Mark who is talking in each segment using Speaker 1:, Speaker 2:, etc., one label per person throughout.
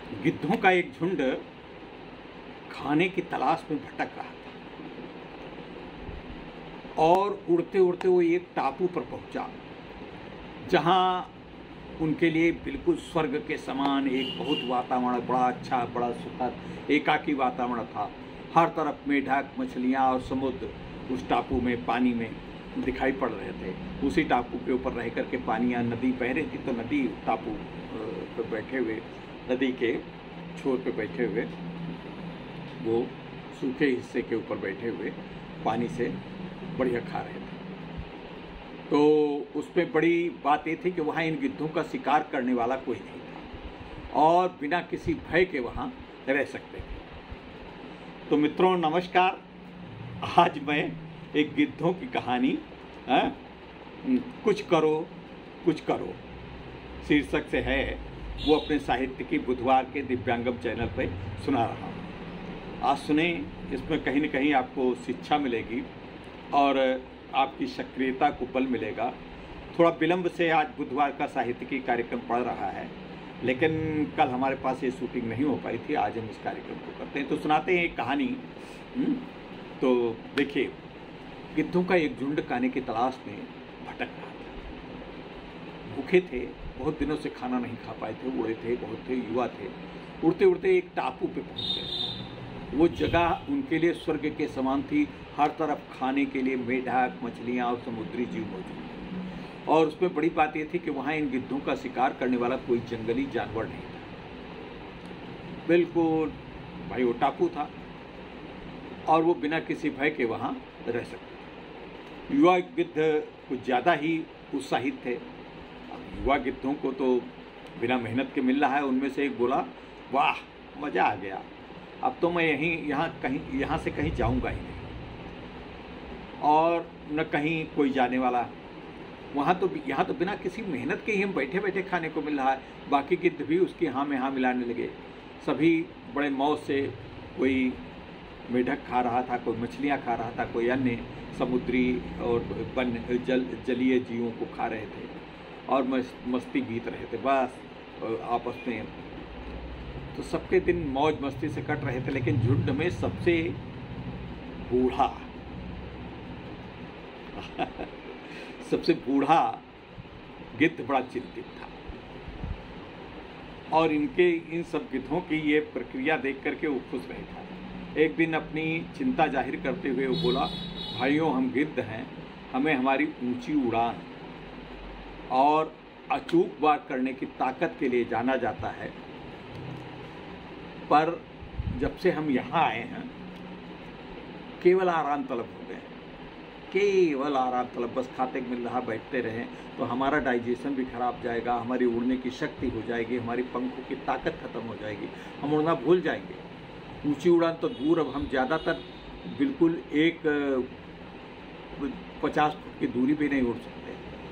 Speaker 1: गिद्धों का एक झुंड खाने की तलाश में भटक रहा था और उड़ते उड़ते वो एक टापू पर पहुंचा, जहां उनके लिए बिल्कुल स्वर्ग के समान एक बहुत वातावरण, बड़ा अच्छा, बड़ा सुखद एकाकी वातावरण था। हर तरफ मेढक, मछलियां और समुद्र उस टापू में, पानी में दिखाई पड़ रहे थे। उसी टापू के ऊपर रह करके पानियाँ, नदी बह रही थी, तो नदी टापू पर बैठे हुए, नदी के छोर पे बैठे हुए, वो सूखे हिस्से के ऊपर बैठे हुए पानी से बढ़िया खा रहे थे। तो उसमें बड़ी बात ये थी कि वहाँ इन गिद्धों का शिकार करने वाला कोई नहीं था और बिना किसी भय के वहाँ रह सकते थे। तो मित्रों नमस्कार, आज मैं एक गिद्धों की कहानी कुछ करो कुछ करो शीर्षक से है, वो अपने साहित्य की बुधवार के दिव्यांगम चैनल पर सुना रहा हूँ। आज सुने, इसमें कहीं न कहीं आपको शिक्षा मिलेगी और आपकी सक्रियता को बल मिलेगा। थोड़ा विलंब से आज बुधवार का साहित्यिकी कार्यक्रम पड़ रहा है, लेकिन कल हमारे पास ये शूटिंग नहीं हो पाई थी, आज हम इस कार्यक्रम को करते हैं। तो सुनाते हैं एक कहानी। तो देखिए, गिद्धों का एक झुंड खाने की तलाश में भटक रहा था। भूखे थे, बहुत दिनों से खाना नहीं खा पाए थे, उड़े थे, बहुत थे, युवा थे। उड़ते उड़ते एक टापू पे पहुंच गए। वो जगह उनके लिए स्वर्ग के समान थी। हर तरफ खाने के लिए मेढक, मछलियाँ और समुद्री जीव मौजूद थे। और उसमें बड़ी बात यह थी कि वहाँ इन गिद्धों का शिकार करने वाला कोई जंगली जानवर नहीं था। बिल्कुल भाई वो टापू था और वो बिना किसी भय के वहाँ रह सकते थे। युवा गिद्ध कुछ ज़्यादा ही उत्साहित थे। युवा गिद्धों को तो बिना मेहनत के मिल रहा है। उनमें से एक बोला, वाह मज़ा आ गया, अब तो मैं यहाँ से कहीं जाऊँगा ही नहीं, और न कहीं कोई जाने वाला। यहाँ तो बिना किसी मेहनत के ही हम बैठे बैठे खाने को मिल रहा है। बाकी गिद्ध भी उसकी हाँ में हाँ मिलाने लगे। सभी बड़े मौज से, कोई मेढक खा रहा था, कोई मछलियाँ खा रहा था, कोई अन्य समुद्री और जलीय जीवों को खा रहे थे और मस्ती बीत रहे थे बस आपस में। तो सबके दिन मौज मस्ती से कट रहे थे, लेकिन झुंड में सबसे बूढ़ा सबसे बूढ़ा गिद्ध बड़ा चिंतित था और इन सब गिद्धों की ये प्रक्रिया देख करके वो खुश रहे था। एक दिन अपनी चिंता जाहिर करते हुए वो बोला, भाइयों हम गिद्ध हैं, हमें हमारी ऊंची उड़ान और अचूक वार करने की ताकत के लिए जाना जाता है, पर जब से हम यहाँ आए हैं केवल आराम तलब हो गए, केवल आराम तलब। बस खाते मिल रहा, बैठते रहें तो हमारा डाइजेशन भी खराब जाएगा, हमारी उड़ने की शक्ति हो जाएगी, हमारी पंखों की ताकत खत्म हो जाएगी, हम उड़ना भूल जाएंगे। ऊंची उड़ान तो दूर, अब हम ज़्यादातर बिल्कुल 50 फुट की दूरी भी नहीं उड़ सकते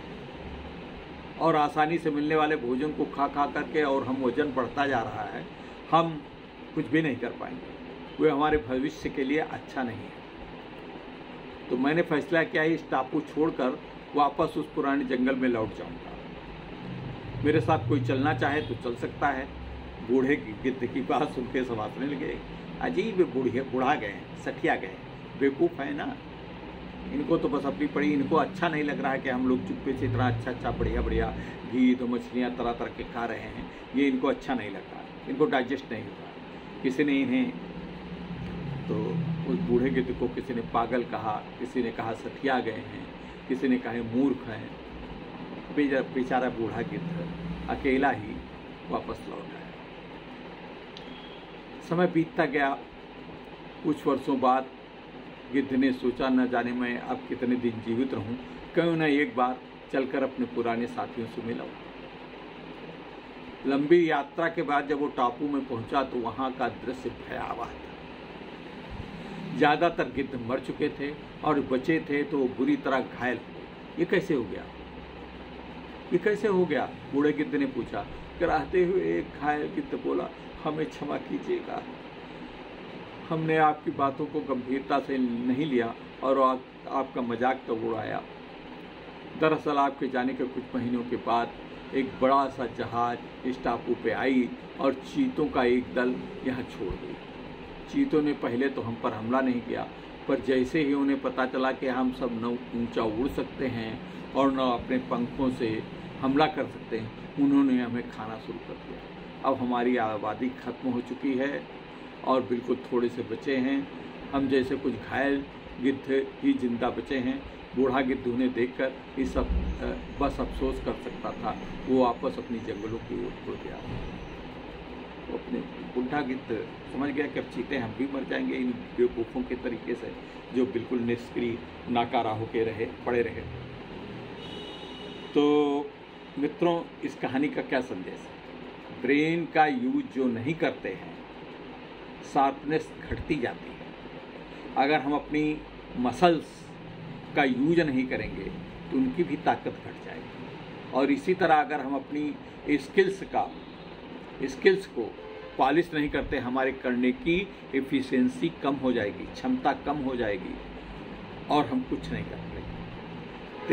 Speaker 1: और आसानी से मिलने वाले भोजन को खा करके और हम वजन बढ़ता जा रहा है, हम कुछ भी नहीं कर पाएंगे। वो हमारे भविष्य के लिए अच्छा नहीं है। तो मैंने फैसला किया इस टापू छोड़कर वापस उस पुराने जंगल में लौट जाऊंगा। मेरे साथ कोई चलना चाहे तो चल सकता है। बूढ़े गिद्ध की बात सुन के सब हंसने लगे। अजीब बुढ़ा गए, सठिया गए, बेवकूफ़ है ना। इनको तो बस अपनी पड़ी, इनको अच्छा नहीं लग रहा है कि हम लोग चुप्पे से इतना अच्छा बढ़िया घी, मछलियाँ तरह तरह के खा रहे हैं। ये इनको अच्छा नहीं लग रहा, इनको डाइजेस्ट नहीं होता। किसी ने इन्हें, तो उस बूढ़े गिद्ध को किसी ने पागल कहा, किसी ने कहा सठिया गए हैं, किसी ने कहा मूर्ख हैं। बेचारा बूढ़ा गिद्ध अकेला ही वापस लौट आया। समय बीतता गया। कुछ वर्षों बाद गिद्ध ने सोचा, न जाने मैं अब कितने दिन जीवित रहूं, क्यों न एक बार चलकर अपने पुराने साथियों से मिलाऊं। लंबी यात्रा के बाद जब वो टापू में पहुंचा तो वहां का दृश्य भयावह था। ज़्यादातर गिद्ध मर चुके थे और बचे थे तो बुरी तरह घायल हुए। ये कैसे हो गया, ये कैसे हो गया? बूढ़े गिद्ध ने पूछा। कराहते हुए एक घायल गिद्ध बोला, हमें क्षमा कीजिएगा, हमने आपकी बातों को गंभीरता से नहीं लिया और आपका मजाक तो उड़ाया। दरअसल आपके जाने के कुछ महीनों के बाद एक बड़ा सा जहाज इस टापू पे आई और चीतों का एक दल यहाँ छोड़ गई। चीतों ने पहले तो हम पर हमला नहीं किया, पर जैसे ही उन्हें पता चला कि हम सब न ऊंचा उड़ सकते हैं और न अपने पंखों से हमला कर सकते हैं, उन्होंने हमें खाना शुरू कर दिया। अब हमारी आबादी खत्म हो चुकी है और बिल्कुल थोड़े से बचे हैं। हम जैसे कुछ घायल गिद्ध ही जिंदा बचे हैं। बूढ़ा गिद्ध उन्हें देखकर ये सब बस अफसोस कर सकता था। वो वापस अपनी जंगलों की ओर उड़ गया। वो अपने बूढ़ा गिद्ध समझ गया कि अब चीते हम भी मर जाएंगे इन बेवकूफ़ों के तरीके से, जो बिल्कुल निष्क्रिय नाकारा होके पड़े रहे। तो मित्रों, इस कहानी का क्या संदेश है? ब्रेन का यूज जो नहीं करते हैं, शार्पनेस घटती जाती है। अगर हम अपनी मसल्स का यूज नहीं करेंगे तो उनकी भी ताकत घट जाएगी। और इसी तरह अगर हम अपनी स्किल्स को पॉलिश नहीं करते, हमारे करने की एफिशिएंसी कम हो जाएगी, क्षमता कम हो जाएगी और हम कुछ नहीं कर पाएंगे।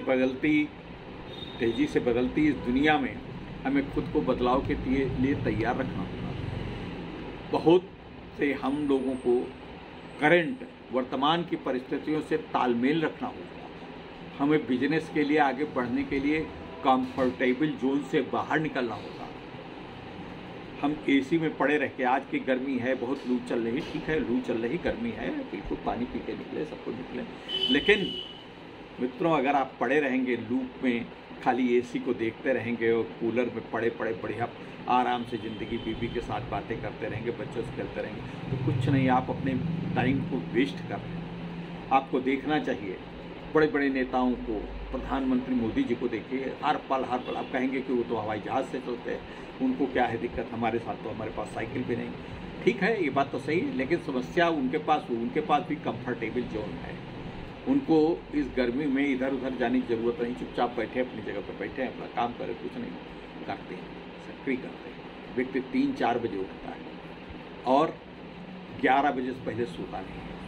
Speaker 1: तेजी से बदलती इस दुनिया में हमें खुद को बदलाव के लिए तैयार रखना होगा। बहुत से हम लोगों को करंट वर्तमान की परिस्थितियों से तालमेल रखना होगा। हमें बिजनेस के लिए आगे बढ़ने के लिए कंफर्टेबल जोन से बाहर निकलना होगा। हम एसी में पड़े रह के, आज की गर्मी है, बहुत लू चल रही, ठीक है लू चल रही, गर्मी है, बिल्कुल पानी पी के निकले, सबको निकले। लेकिन मित्रों, अगर आप पड़े रहेंगे लूप में, खाली एसी को देखते रहेंगे और कूलर में पड़े बढ़िया आराम से ज़िंदगी बीवी के साथ बातें करते रहेंगे, बच्चों से खेलते रहेंगे, तो कुछ नहीं, आप अपने टाइम को वेस्ट कर रहे हैं। आपको देखना चाहिए बड़े बड़े नेताओं को, प्रधानमंत्री मोदी जी को देखिए, हर पल आप कहेंगे कि वो तो हवाई जहाज़ से चलते हैं, उनको क्या है दिक्कत, हमारे साथ तो हमारे पास साइकिल भी नहीं। ठीक है, ये बात तो सही है, लेकिन समस्या उनके पास भी कंफर्टेबल जोन है। उनको इस गर्मी में इधर उधर जाने की ज़रूरत नहीं, चुपचाप बैठे अपनी जगह पर बैठे, अपना काम करें, कुछ नहीं करते हैं, सक्रिय करते हैं। व्यक्ति 3-4 बजे उठता है और 11 बजे से पहले सोता नहीं है।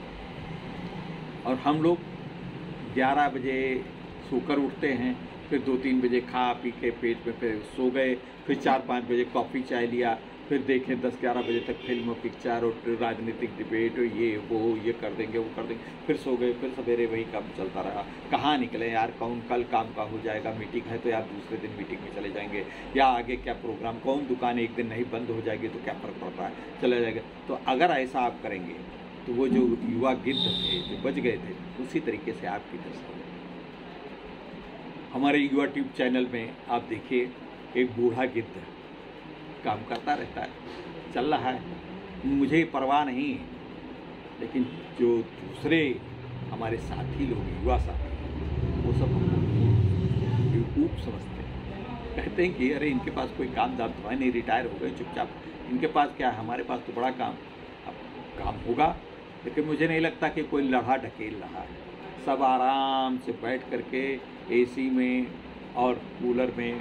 Speaker 1: और हम लोग 11 बजे सोकर उठते हैं, फिर 2-3 बजे खा पी के पेट में फिर सो गए, फिर 4-5 बजे कॉफ़ी चाय लिया, फिर देखें 10-11 बजे तक फिल्म पिक्चर और राजनीतिक डिबेट, ये कर देंगे, वो कर देंगे, फिर सो गए, फिर सवेरे वही काम चलता रहा। कहाँ निकले यार, कौन कल काम का हो जाएगा, मीटिंग है तो यार दूसरे दिन मीटिंग में चले जाएंगे, या आगे क्या प्रोग्राम, कौन दुकान एक दिन नहीं बंद हो जाएगी तो क्या फ़र्क पड़ता है, चले जाएगा। तो अगर ऐसा आप करेंगे तो वो जो युवा गिद्ध थे जो बच गए थे, उसी तरीके से आपकी दशा होगी। हमारे युवा ट्यूब चैनल में आप देखिए, एक बूढ़ा गिद्ध काम करता रहता है, चल रहा है, मुझे परवाह नहीं है। लेकिन जो दूसरे हमारे साथी लोग, युवा साथी, वो सब हमको बेवकूफ़ समझते हैं। कहते हैं कि अरे इनके पास कोई काम दाम तो है नहीं, रिटायर हो गए चुपचाप, इनके पास क्या है, हमारे पास तो बड़ा काम। अब काम होगा, लेकिन मुझे नहीं लगता कि कोई लड़ा ढकेल रहा है। सब आराम से बैठ करके एसी में और कूलर में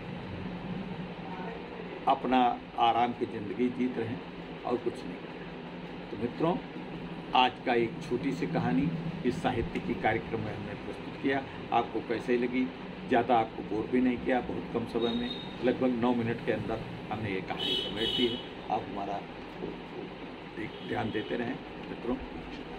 Speaker 1: अपना आराम की ज़िंदगी जीत रहे हैं और कुछ नहीं कर रहे। तो मित्रों, आज का एक छोटी सी कहानी इस साहित्य की कार्यक्रम में हमने प्रस्तुत किया। आपको कैसे लगी? ज़्यादा आपको बोर भी नहीं किया, बहुत कम समय में, लगभग 9 मिनट के अंदर हमने ये कहानी समेट दी है। आप हमारा ध्यान देते रहें मित्रों।